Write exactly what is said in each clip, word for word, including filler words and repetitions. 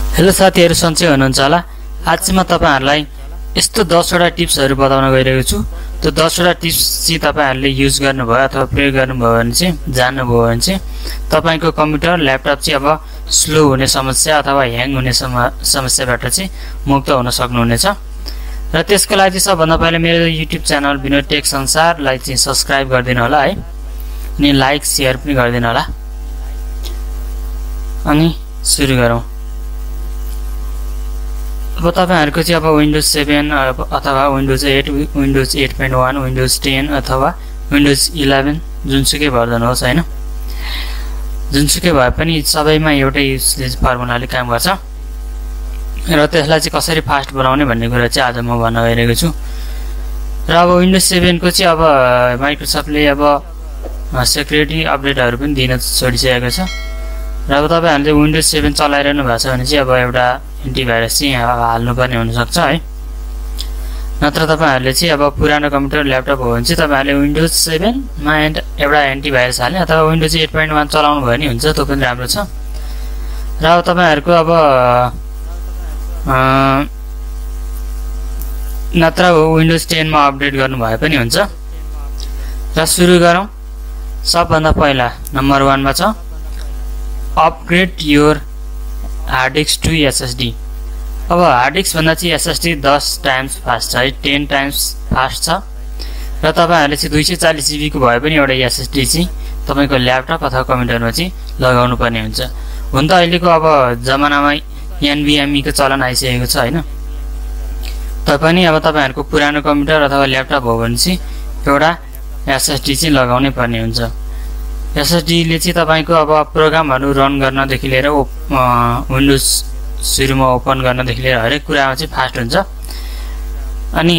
Hello साथीहरु, सन्चै हुनुहुन्छ होला। आज चाहिँ म तपाईहरुलाई यस्तो दस वटा टिप्सहरु बताउन गइरहेको छु। त्यो दस वटा टिप्स चाहिँ तपाईहरुले युज गर्नुभयो अथवा प्रयोग गर्नुभयो भने चाहिँ जान्नुभयो भने चाहिँ तपाईको कम्प्युटर ल्यापटप चाहिँ अब स्लो हुने समस्या अथवा ह्याङ हुने समस्याबाट चाहिँ मुक्त हुन सक्नुहुनेछ। र त्यसको लागि चाहिँ सबभन्दा पहिले मेरो युट्युब च्यानल विनोद टेक संसारलाई चाहिँ सब्स्क्राइब गरिदिनु होला है, अनि लाइक शेयर पनि गरिदिनु होला। अनि सुरु गरौँ। अब तपाईहरुको चाहिँ अब विन्डोज सेभेन अथवा Windows eight, Windows eight point one, Windows ten अथवा विन्डोज इलेभेन जुनसुकै भर्जन होस् हैन, जुनसुकै भए पनि सबैमा एउटै फर्मुलाले काम गर्छ। र त्यसलाई चाहिँ कसरी फास्ट बनाउने भन्ने कुरा चाहिँ आज म भन्न गइरहेको छु। र अब विन्डोज सेभेन को चाहिँ अब माइक्रोसफ्टले अब सेक्युरिटी अपडेटहरु पनि दिन छोडिसकेको छ। र अब तपाईहरुले विन्डोज सेभेन चलाइरहनु भएको छ भने चाहिँ अब एउटा एन्टिभाइरस चाहिँ हाल्नुपर्ने हुन सक्छ है। नत्र तपाईहरुले चाहिँ अब पुरानो कम्प्युटर ल्यापटप हो भने चाहिँ तपाईहरुले विन्डोज सेभेन मा एउटा एन्टिभाइरस हाल्ने अथवा विन्डोज एट पोइन्ट वन चलाउनु भयो नि हुन्छ, त्यो पनि राम्रो छ। र अब तपाईहरुको अब नत्र विन्डोज टेन मा अपडेट गर्नु भए पनि हुन्छ। र सुरु गरौँ। सबभन्दा पहिला नम्बर वन मा छ upgrade your hard disk to SSD. अब हार्ड डिस्क भन्दा चाहिँ एसएसडी दस टाइम्स फास्ट छ है, टेन टाइम्स फास्ट छ। र तपाईहरुले चाहिँ दुई सय चालीस जीबी को भए पनि एउटा एसएसडी चाहिँ तपाईको ल्यापटप अथवा कम्प्युटरमा चाहिँ लगाउनु पर्ने हुन्छ। हुन त अहिलेको अब जमानामा एनभीएमई को चलन आइसकेको छ हैन, तैपनि अब तपाईहरुको पुरानो कम्प्युटर अथवा ल्यापटप हो भने चाहिँ एउटा एसएसडी चाहिँ लगाउनै पर्ने हुन्छ। एसएसडी ले चाहिँ तपाईको अब प्रोग्रामहरु रन गर्नदेखि लिएर विन्डोज सुरुमा ओपन गर्नदेखि लिएर हरेक कुरामा चाहिँ फास्ट हुन्छ। अनि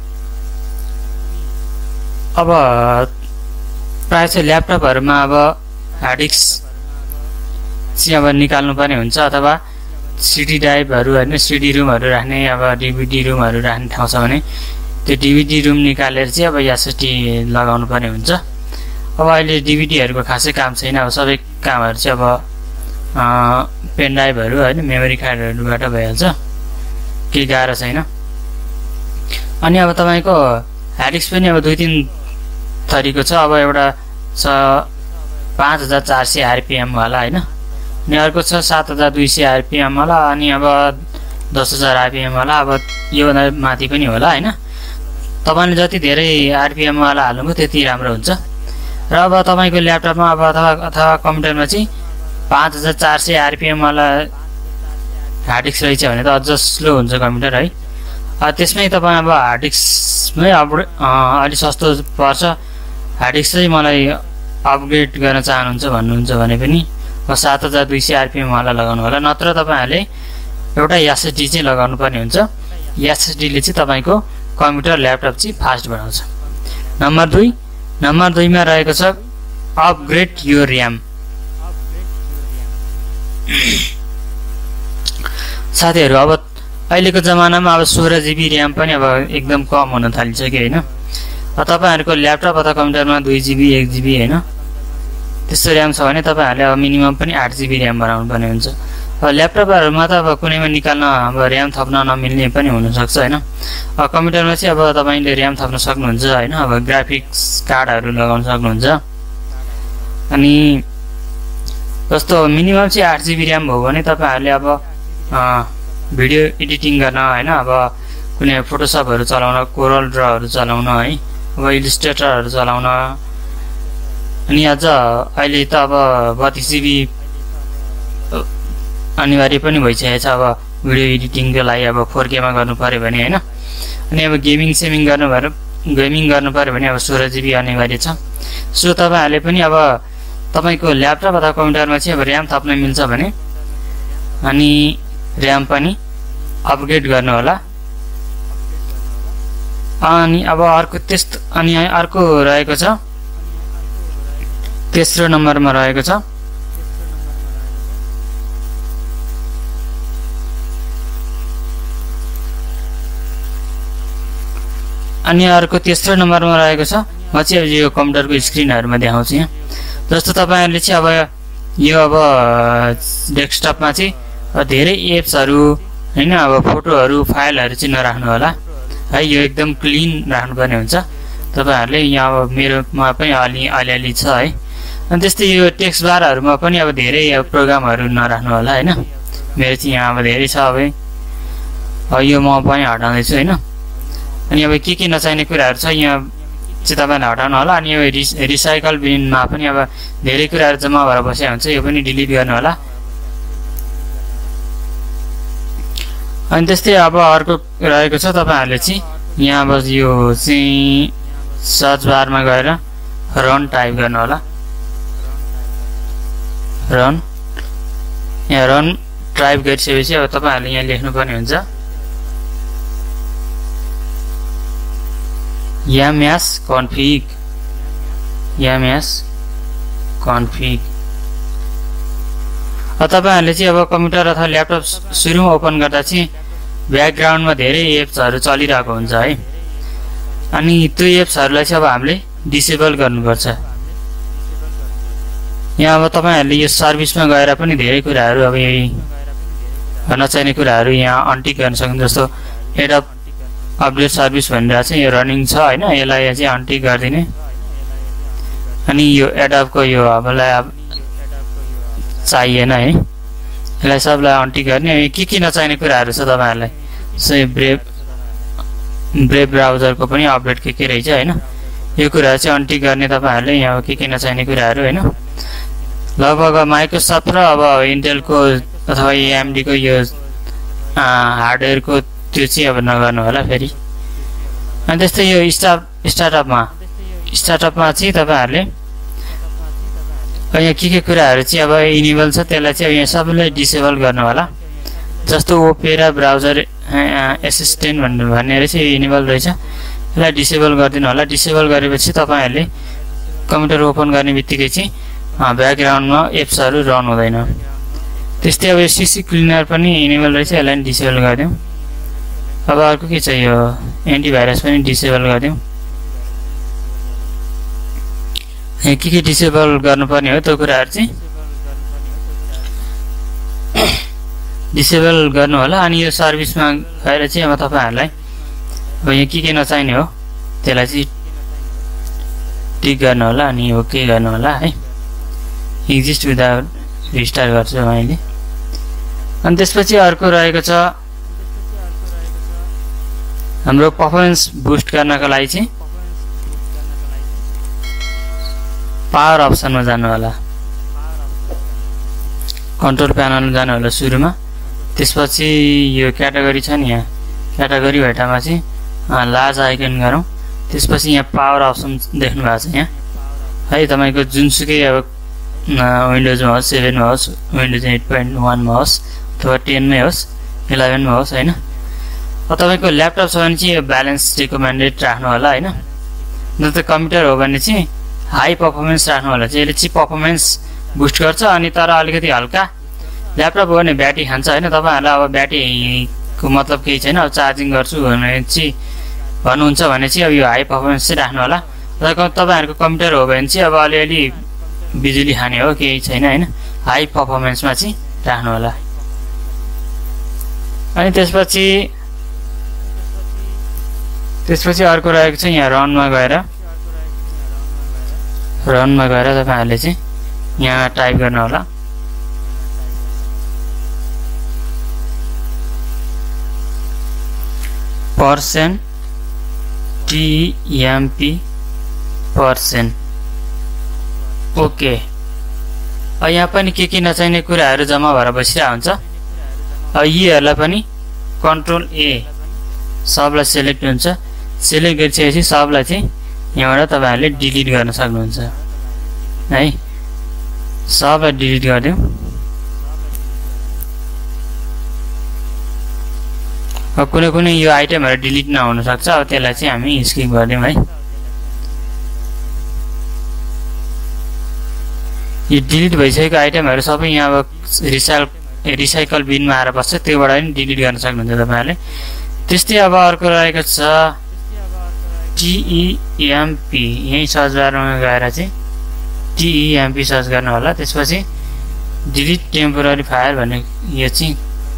अब प्राय चाहिँ ल्यापटपहरुमा अब हार्ड डिस्क चाहिँ अब निकाल्नु पर्ने हुन्छ अथवा सीडी ड्राइभहरु हैन, सीडी रुमहरु राख्ने अब डीवीडी रुमहरु राख्ने ठाउँ छ भने त्यो डीवीडी रुम निकालेर चाहिँ अब एसएसडी लगाउनु पर्ने हुन्छ। अब अहिले डीवीडीहरुको खासै काम छैन, अब सबै कामहरु चाहिँ अब पेन ड्राइभहरु हैन, मेमोरी कार्डहरुबाट भइहाल्छ, केही गाह्रो छैन। अनि अब तपाईको हार्ड डिस्क पनि अब दुई तीन थरीको छ। अब एउटा छ पाँच हजार चार सय आरपीएम वाला हैन, अनि अर्को छ सात हजार दुई सय आरपीएम वाला, अनि अब दस हजार आरपीएम वाला। अब यो भन्दा माथि पनि होला हैन। तपाईले जति धेरै आरपीएम वाला हाल्नुभयो त्यति राम्रो हुन्छ। र अब तपाईको ल्यापटपमा अब अथवा अथवा कम्प्युटरमा चाहिँ पाँच हजार चार सय आरपीएम वाला हार्ड डिस्क रहेछ भने त अझ स्लो हुन्छ कम्प्युटर है। त्यसमै तपाईँ अब हार्ड डिस्कमै अब अलि सस्तो पर्छ, हार्ड डिस्क चाहिँ मलाई अपग्रेड गर्न चाहनुहुन्छ भन्नुहुन्छ भने पनि सात हजार दुई सय आरपीएम वाला लगाउनु होला। नत्र तपाईहरुले एउटा एसएसडी चाहिँ लगाउनु पर्ने हुन्छ। एसएसडी ले चाहिँ तपाईको कम्प्युटर ल्यापटप चाहिँ फास्ट बनाउँछ। नम्बर दुई नम्बर दुई मा रहेको छ अपग्रेड योर र्याम। साथीहरु, अब अहिलेको जमानामा अब सोह्र जीबी र्याम पनि अब एकदम कम हुन थालिसक्यो हैन। तपाईहरुको ल्यापटप अथवा कम्प्युटरमा दुई जीबी एक जीबी हैन त्यस्तो र्याम छ भने तपाईहरुले अब मिनिमम पनि आठ जीबी र्याम बनाउनु पर्ने हुन्छ। अब ल्यापटपहरुमा त अब कुनैमा निकाल्न अब र्याम थप्न नमिल्ने पनि हुन सक्छ हैन। अब कम्प्युटरमा चाहिँ अब तपाईले र्याम थप्न सक्नुहुन्छ हैन, अब ग्राफिक्स कार्डहरु लगाउन सक्नुहुन्छ। अनि जस्तो मिनिमम चाहिँ आठ जीबी र्याम भयो भने तपाईहरुले अब भिडियो एडिटिङ गर्न हैन, अब कुनै फोटोशपहरु चलाउन, कोरल ड्रहरु चलाउन है, अब इलिस्ट्रेटरहरु चलाउन, अनि अझ अहिले त अब बत्तीस जीबी अनिवार्य पनि भइसकेको छ। अब भिडियो एडिटिङको लागि अब फोर के मा गर्नु पर्यो भने हैन, अनि अब गेमिङ सेमिङ गर्नु भएर गेमिङ गर्नु पर्यो भने अब सोह्र जीबी अनिवार्य छ। सो तपाईहरुले पनि अब तपाईको ल्यापटप अथवा कम्प्युटरमा चाहिँ अब र्याम थप्न मिल्छ भने अनि र्याम पनि अपग्रेड गर्नु होला। अनि अब अर्को त्यस्तो अनि अर्को रहेको छ तेस्रो नम्बरमा रहेको छ अनि अर्को तेस्रो नम्बरमा रहेको छ म चाहिँ यो कम्प्युटरको स्क्रिनहरुमा देखाउँछु यहाँ। जस्तो तपाईहरुले चाहिँ अब यो अब डेस्कटपमा चाहिँ धेरै एप्सहरू हैन अब फोटोहरू फाइलहरू चाहिँ नराख्नु होला है, यो एकदम क्लिन राख्नुपर्ने हुन्छ तपाईहरुले। यहाँ अब मेरोमा पनि अलि अलिअलि छ है। अनि त्यस्तै यो टेक्स्ट बारहरुमा पनि अब धेरै अब प्रोग्रामहरू नराख्नु होला हैन, मेरो चाहिँ यहाँ अब धेरै छ। अब अब यो म पनि हटाउँदै छु हैन। अनि अब के के नचाहिने कुराहरू छ यहाँ चाहिँ तपाईले हटाउनु होला। अनि यो रिसाइकल बिनमा पनि अब धेरै कुराहरू जम्मा भएर बसेको हुन्छ, यो पनि डिलिट गर्नु होला। अनि त्यस्तै अब अर्को रहेको छ तपाईहरुले चाहिँ यहाँ अब यो चाहिँ सर्च बारमा गएर रन टाइप गर्नु होला। रन यहाँ रन टाइप गरिसकेपछि अब तपाईहरुले यहाँ लेख्नुपर्ने हुन्छ याम्यास कन्फिग याम्यास कन्फिग। अब तपाईहरुले चाहिँ अब कम्प्युटर अथवा ल्यापटप सुरुमा ओपन गर्दा चाहिँ ब्याकग्राउन्डमा धेरै एप्सहरू चलिरहेको हुन्छ है। अनि त्यो एप्सहरूलाई चाहिँ अब हामीले डिसेबल गर्नुपर्छ। यहाँ अब तपाईहरुले यो सर्भिसमा गएर पनि धेरै कुराहरू अब यही नचाहिने कुराहरू यहाँ अनटिक गर्न सक्नुहुन्छ। जस्तो एडप अपडेट सर्भिस भनेर चाहिँ यो रनिङ छ हैन, यसलाई चाहिँ अनटिक गरिदिने। अनि यो एडपको यो हामीलाई अब चाहिएन है, यसलाई सबलाई अनटिक गर्ने। के के नचाहिने कुराहरू छ तपाईहरुलाई, सो ब्रेभ ब्रेभ ब्राउजरको पनि अपडेट के के रहेछ हैन, यो कुराहरू चाहिँ अनटिक गर्ने तपाईहरुले। यहाँ के के नचाहिने कुराहरू हैन, लगभग माइक्रोसफ्ट र अब इन्टेलको अथवा एएमडी को यो हार्डवेयरको त्यो चाहिँ अब नगर्नु होला फेरि। अनि त्यस्तै यो स्टार्ट स्टार्टअपमा स्टार्टअपमा चाहिँ तपाईहरुले यहाँ के के कुराहरू चाहिँ अब इनेबल छ त्यसलाई चाहिँ यहाँ सबैलाई डिसेबल गर्नु होला। जस्तो ओपेरा ब्राउजर एसिस्टेन्ट भन्ने भन्ने रहेछ, यो इनेबल रहेछ, यसलाई डिसेबल गरिदिनु होला। डिसेबल गरेपछि तपाईहरुले कम्प्युटर ओपन गर्ने बित्तिकै चाहिँ ब्याकग्राउन्डमा एप्सहरू रन हुँदैन। त्यस्तै अब यो सीसी क्लिनर पनि इनेबल रहेछ, यसलाई डिसेबल गरिदिउँ। अब अर्को के छ, यो एन्टिभाइरस पनि डिसेबल गरिदिउँ। यहाँ के के डिसेबल गर्नुपर्ने हो त्यो कुराहरू चाहिँ डिसेबल गर्नु होला। अनि यो सर्भिसमा गएर चाहिँ अब तपाईहरुलाई अब यहाँ के के नचाहिने हो त्यसलाई चाहिँ टिक गर्नु होला अनि ओके गर्नु होला है। एक्जिस्ट विदाउट रिस्टार्ट गर्छु मैले। अनि त्यसपछि अर्को रहेको छ हाम्रो परफर्मेन्स बुस्ट गर्नको लागि चाहिँ पावर अप्सनमा जानु होला, कन्ट्रोल प्यानलमा जानु होला सुरुमा। त्यसपछि यो क्याटेगोरी छ नि, यहाँ क्याटेगोरी भेटामा चाहिँ लार्ज आइकन गरौँ। त्यसपछि यहाँ पावर अप्सन देख्नु भएको छ यहाँ है, तपाईको जुनसुकै अब विन्डोजमा होस्, सेभेनमा होस्, विन्डोज एट पोइन्ट वानमा होस् अथवा टेनमै होस्, इलेभेनमा होस् हैन। अब तपाईको ल्यापटप छ भने चाहिँ यो ब्यालेन्स रिकमेन्डेड राख्नु होला हैन। न त कम्प्युटर हो भने चाहिँ हाई पर्फर्मेन्स राख्नु होला, चाहिँ यसले चाहिँ पर्फर्मेन्स बुस्ट गर्छ। अनि तर अलिकति हल्का ल्यापटप हो भने ब्याट्री खान्छ हैन। तपाईहरुलाई अब ब्याट्रीको मतलब केही छैन, अब चार्जिङ गर्छु भने चाहिँ भन्नुहुन्छ भने चाहिँ अब यो हाई पर्फर्मेन्स चाहिँ राख्नु होला। र तपाईहरुको कम्प्युटर हो भने चाहिँ अब अलिअलि बिजुली खाने हो, केही छैन हैन, हाई पर्फर्मेन्समा चाहिँ राख्नु होला। अनि त्यसपछि त्यसपछि अर्को रहेको छ यहाँ रनमा गएर रनमा गएर तपाईहरुले चाहिँ यहाँ टाइप गर्नु होला पर्सेन्ट टीएमपी पर्सेन्ट ओके। अब यहाँ पनि के के नचाहिने कुराहरू जम्मा भएर बसिरहेको हुन्छ। अब यीहरूलाई पनि कन्ट्रोल ए सबलाई सेलेक्ट हुन्छ, सेलेक्ट गरिसकेपछि सबलाई चाहिँ यहाँबाट तपाईहरुले डिलिट गर्न सक्नुहुन्छ है। सबलाई डिलिट गरिदिउँ। अब कुनै कुनै यो आइटमहरु डिलिट नहुन सक्छ, अब त्यसलाई चाहिँ हामी स्किप गर्दियौँ है। यो डिलिट भइसकेको आइटमहरु सबै यहाँ अब रिसाइकल रिसाइकल बिनमा आएर बस्छ, त्योबाट पनि डिलिट गर्न सक्नुहुन्छ तपाईहरुले। त्यस्तै अब अर्को रहेको छ टीईएमपी, यही सर्च बारमा गएर चाहिँ टीईएमपी सर्च गर्नु होला। त्यसपछि डिलिट टेम्पोररी फाइल भन्ने यो चाहिँ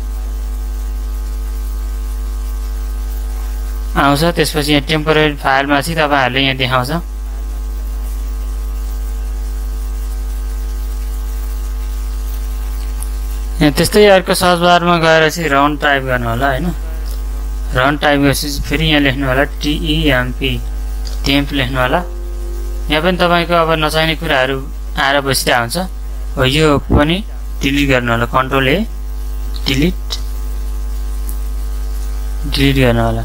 आउँछ। त्यसपछि यहाँ टेम्पोररी फाइलमा चाहिँ तपाईहरुले यहाँ देखाउँछ यहाँ। त्यस्तै अर्को सर्च बारमा गएर चाहिँ रन टाइप गर्नु होला हैन। रन टाइप गरेपछि फेरि यहाँ लेख्नु होला टेम्प टेम्प लेख्नु होला। यहाँ पनि तपाईको अब नचाहिने कुराहरु आएर बसिरहेको हुन्छ हो, यो पनि डिलिट गर्नु होला। कन्ट्रोल ए डिलिट डिलिट गर्नु होला।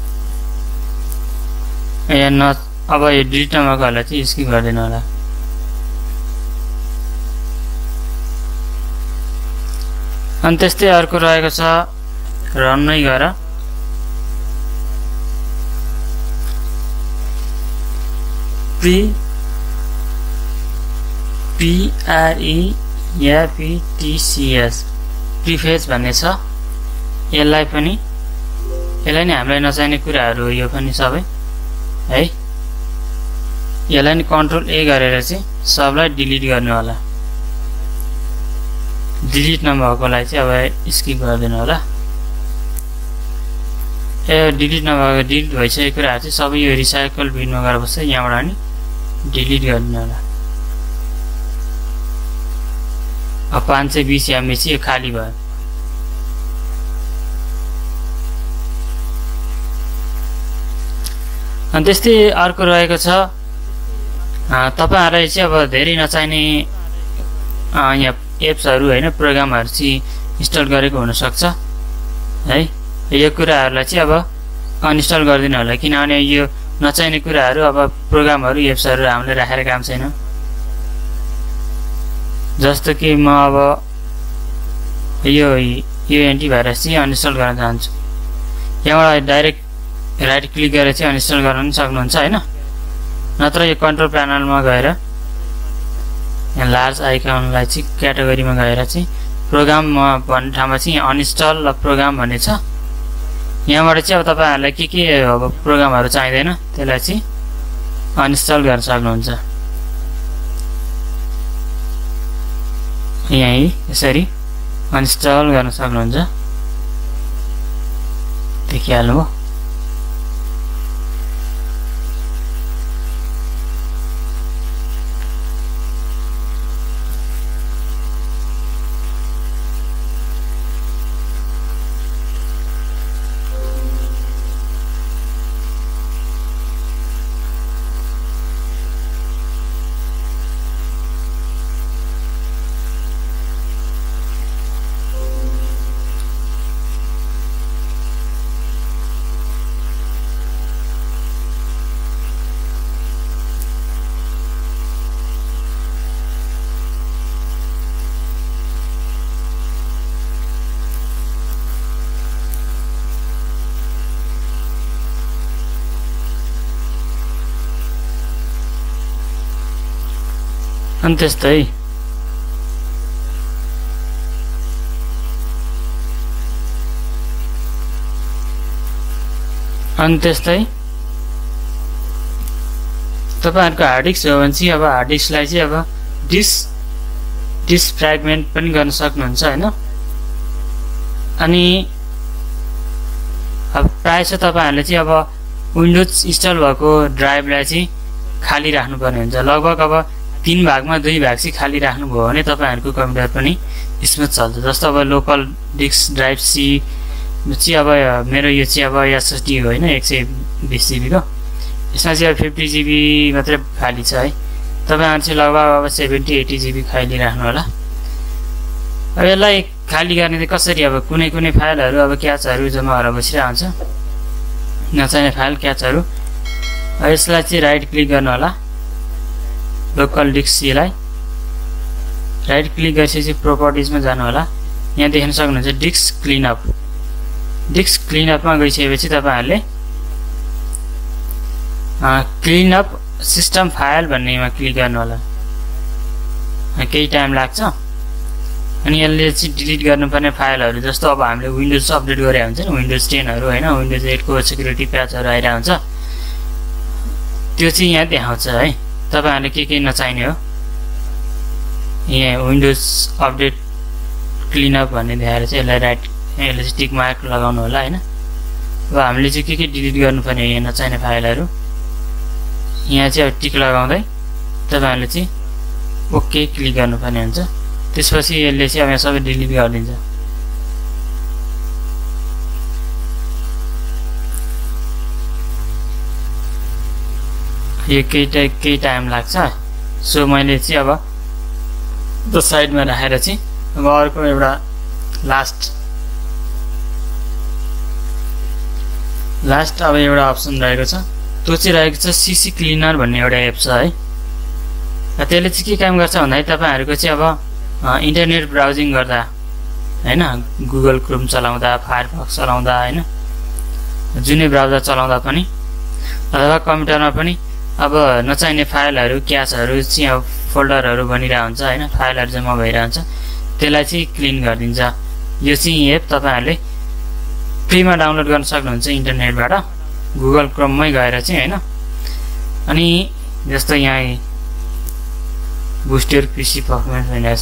यहाँ न अब यो डिलिट नभएकोलाई चाहिँ स्किप गरिदिनु होला। अनि त्यस्तै अर्को रहेको छ रन नै गर। प्री पिआरइएफइटिसिएस प्रिफेज भन्ने छ। यसलाई पनि यसलाई नै हामीलाई नचाहिने कुराहरु हो यो पनि सबै है। यसलाई नि कन्ट्रोल ए गरेर चाहिँ सबलाई डिलिट गर्नु होला। डिलिट नभएकोलाई चाहिँ अब स्किप गरिदिनु होला। ए डिलिट नभएको डिलिट भइसकेको कुराहरु चाहिँ सबै यो रिसाइकल बिनमा गएर बस्छ। यहाँबाट नि डिलिट गरिदिनु होला। अब पाँच सय बीस एमबी चाहिँ यो खाली भयो। अनि त्यस्तै अर्को रहेको छ तपाईहरुलाई चाहिँ अब धेरै नचाहिने यहाँ एप्सहरु हैन प्रोग्रामहरु चाहिँ इन्स्टल गरेको हुन सक्छ है। यो कुराहरुलाई चाहिँ अब अनइन्स्टल गरिदिनु होला, किनभने यो नचाहिने कुराहरु अब प्रोग्रामहरु एप्सहरु हामीले राखेर काम छैन। जस्तो कि म अब यो यो एन्टिभाइरस चाहिँ अनइन्स्टल गर्न चाहन्छु। यहाँबाट डाइरेक्ट राइट क्लिक गरेर चाहिँ अनइन्स्टल गर्न पनि सक्नुहुन्छ हैन। नत्र यो कन्ट्रोल प्यानलमा गएर यहाँ लार्ज आइकनलाई चाहिँ क्याटेगोरीमा गएर चाहिँ प्रोग्राम भन्ने ठाउँमा चाहिँ अनइन्स्टल प्रोग्राम भन्ने छ। यहाँबाट चाहिँ अब तपाईहरुलाई के के अब प्रोग्रामहरु चाहिँदैन त्यसलाई चाहिँ अनइन्स्टल गर्न सक्नुहुन्छ। यही यसरी अनइन्स्टल गर्न सक्नुहुन्छ। देखिहाल्नुभयो। अनि त्यस्तै अनि त्यस्तै तपाईहरुको हार्ड डिस्क हो भने चाहिँ अब हार्ड डिस्कलाई चाहिँ अब डिस डिस फ्र्यागमेन्ट पनि गर्न सक्नुहुन्छ हैन। अनि अब प्रायः चाहिँ तपाईहरुले चाहिँ अब विन्डोज इन्स्टल भएको ड्राइभलाई चाहिँ खाली राख्नुपर्ने हुन्छ। लगभग अब तीन भागमा दुई भाग चाहिँ खाली राख्नुभयो भने तपाईहरुको कम्प्युटर पनि स्मुथ चल्छ। जस्तो अब लोकल डिस्क ड्राइभ सी चाहिँ अब मेरो यो चाहिँ अब एसएसडी हो हैन एक सय बीस जीबी को। यसमा चाहिँ अब फिफ्टी जीबी मात्रै खाली छ है। तपाईहरु चाहिँ लगभग अब सेभेन्टी एटी जीबी खाली राख्नु होला। अब यसलाई खाली गर्ने चाहिँ कसरी, अब कुनै कुनै फाइलहरु अब क्याचहरु जम्मा भएर बसिरहेको हुन्छ, नचाहिने फाइल क्याचहरु। यसलाई चाहिँ राइट क्लिक गर्नु होला, लोकल डिस्क सीलाई राइट क्लिक गरेपछि प्रोपर्टिजमा जानु होला। यहाँ देख्न सक्नुहुन्छ डिस्क क्लिनअप। डिस्क क्लिनअपमा गइसकेपछि तपाईहरुले क्लिनअप सिस्टम फाइल भन्नेमा क्लिक गर्नु होला। केही टाइम लाग्छ। अनि यसले चाहिँ डिलिट गर्नुपर्ने फाइलहरु जस्तो अब हामीले विन्डोज अपडेट गरे हुन्छ नि, विन्डोज टेन हरु हैन, विन्डोज एट को सिक्युरिटी प्याचहरु आइरा हुन्छ, त्यो चाहिँ यहाँ देखाउँछ है। तपाईहरुले के के नचाहिने हो यहाँ विन्डोज अपडेट क्लिनअप भन्ने देखाएर चाहिँ यसलाई राइट यसले चाहिँ टिक मार्क लगाउनु होला हैन। अब हामीले चाहिँ के के डिलिट गर्नुपर्ने हो यहाँ नचाहिने फाइलहरू यहाँ चाहिँ अब टिक लगाउँदै तपाईहरुले चाहिँ ओके क्लिक गर्नुपर्ने हुन्छ। त्यसपछि यसले चाहिँ अब यहाँ सबै डिलिट गरिदिन्छ। यो केही केही टाइम लाग्छ। सो मैले चाहिँ अब त्यो साइडमा राखेर चाहिँ अब अर्को एउटा लास्ट लास्ट अब एउटा अप्सन रहेको छ त्यो चाहिँ रहेको छ सीसी क्लिनर भन्ने एउटा एप छ है। त्यसले चाहिँ के काम गर्छ भन्दाखेरि तपाईहरुको चाहिँ अब इन्टरनेट ब्राउजिङ गर्दा हैन गुगल क्रोम चलाउँदा फायरफक्स चलाउँदा हैन जुनै ब्राउजर चलाउँदा पनि अथवा कम्प्युटरमा पनि अब नचाहिने फाइलहरू क्याचहरू चाहिँ अब फोल्डरहरू बनिरहेको हुन्छ हैन फाइलहरू जम्मा भइरहन्छ त्यसलाई चाहिँ क्लिन गरिदिन्छ। यो चाहिँ एप तपाईहरुले फ्रीमा डाउनलोड गर्न सक्नुहुन्छ इन्टरनेटबाट गुगल क्रोममै गएर चाहिँ हैन। अनि जस्तो यहाँ बुस्टर पीसी परफर्मेन्स भनिरहेछ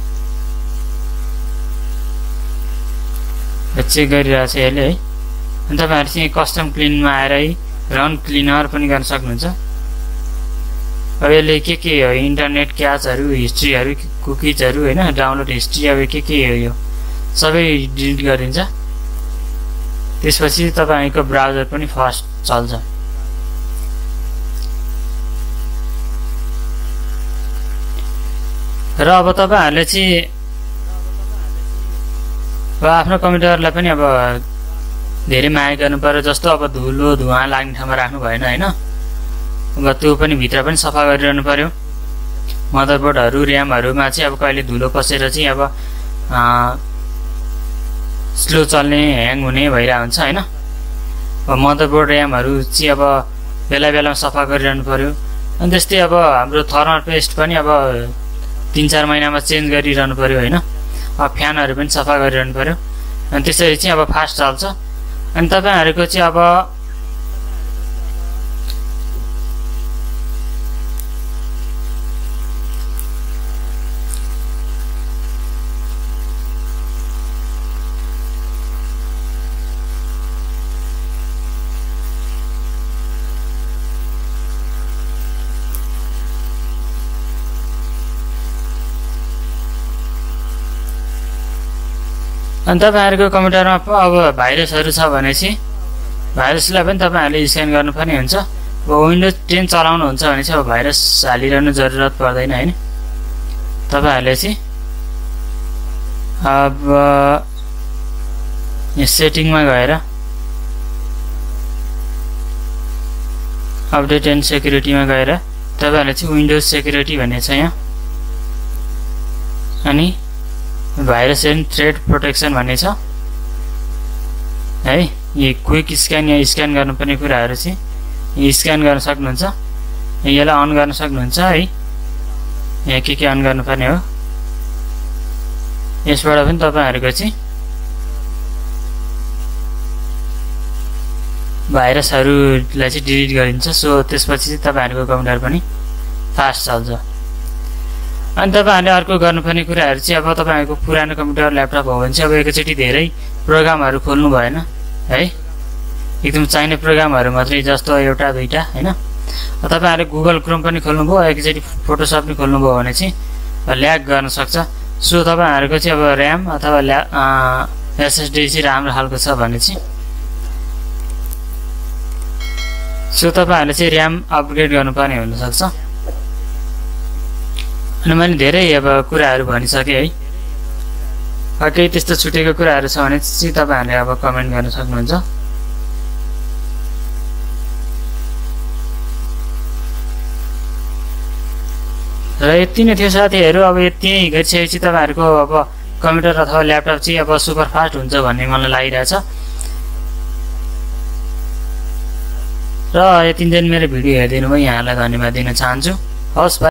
चेक गरिरहेछ यसले है। अनि तपाईहरु चाहिँ कस्टम क्लिनमा आएर रन क्लिनर पनि गर्न सक्नुहुन्छ। अब यसले के के हो इन्टरनेट क्याचहरू हिस्ट्रीहरू कुकीजहरू हैन डाउनलोड हिस्ट्री अब के के हो यो सबै डिलिट गरिदिन्छ। त्यसपछि तपाईको ब्राउजर पनि फास्ट चल्छ। र अब तपाईहरुले चाहिँ अब आफ्नो कम्प्युटरलाई पनि अब धेरै माया गर्नु पर्यो। जस्तो अब धुलो धुवा लाग्ने ठाउँमा राख्नु भएन हैन। अब त्यो पनि भित्र पनि सफा गरिरहनु पर्यो। मदरबोर्डहरू र्यामहरूमा चाहिँ अब कहिले धुलो पसेर चाहिँ अब स्लो चल्ने ह्याङ हुने भइरा हुन्छ हैन। अब मदरबोर्ड र्यामहरू चाहिँ अब बेला बेलामा सफा गरिरहनु पर्यो। अनि त्यस्तै अब हाम्रो थर्मल पेस्ट पनि अब तीन चार महिनामा चेन्ज गरिरहनु पर्यो हैन। अब फ्यानहरू पनि सफा गरिरहनु पर्यो। अनि त्यसरी चाहिँ अब फास्ट चल्छ। अनि तपाईहरुको चाहिँ अब अनि तपाईहरुको कम्प्युटरमा अब भाइरसहरु छ भने चाहिँ भाइरसलाई पनि तपाईहरुले स्क्यान गर्नुपर्ने हुन्छ। अब विन्डोज टेन चलाउनु हुन्छ भने चाहिँ अब भाइरस हालिरहनु जरुरत पर्दैन हैन। तपाईहरुले चाहिँ अब यहाँ सेटिङमा गएर अपडेट एन्ड सेक्युरिटीमा गएर तपाईहरुले चाहिँ विन्डोज सेक्युरिटी भन्ने छ यहाँ। अनि भाइरस एन्ड थ्रेड प्रोटेक्सन भन्ने छ है। यो क्विक स्क्यान या स्क्यान गर्नुपर्ने कुराहरू चाहिँ यहाँ स्क्यान गर्न सक्नुहुन्छ। यसलाई अन गर्न सक्नुहुन्छ है। यहाँ के के अन गर्नुपर्ने हो यसबाट पनि तपाईहरुको चाहिँ भाइरसहरूलाई चाहिँ डिलिट गरिन्छ। सो त्यसपछि चाहिँ तपाईहरुको कम्प्युटर पनि फास्ट चल्छ। अनि तपाईहरुले अर्को गर्नुपर्ने कुराहरू चाहिँ अब तपाईहरुको पुरानो कम्प्युटर ल्यापटप हो भने चाहिँ अब एकैचोटि धेरै प्रोग्रामहरू खोल्नु भएन है। एकदम चाहिने प्रोग्रामहरू मात्रै जस्तो एउटा दुईटा हैन। तपाईहरुले गुगल क्रोम पनि खोल्नुभयो एकैचोटि फोटोसप पनि खोल्नुभयो भने चाहिँ ल्याग गर्न सक्छ। सो तपाईहरुको चाहिँ अब र्याम अथवा एसएसडी चाहिँ राम्रो खालको छ भने चाहिँ सो तपाईहरुले चाहिँ र्याम अपग्रेड गर्नुपर्ने हुन सक्छ। अनि मैले धेरै अब कुराहरू भनिसकेँ है। केही त्यस्तो छुटेको कुराहरू छ भने चाहिँ तपाईहरुले अब कमेन्ट गर्न सक्नुहुन्छ। र यति नै थियो साथीहरू। अब यति गरिसकेपछि तपाईहरुको अब कम्प्युटर अथवा ल्यापटप चाहिँ अब सुपर फास्ट हुन्छ भन्ने मलाई लागिरहेछ। र यति दिन मेरो भिडियो हेरिदिनु भयो यहाँलाई धन्यवाद दिन चाहन्छु। हवस्।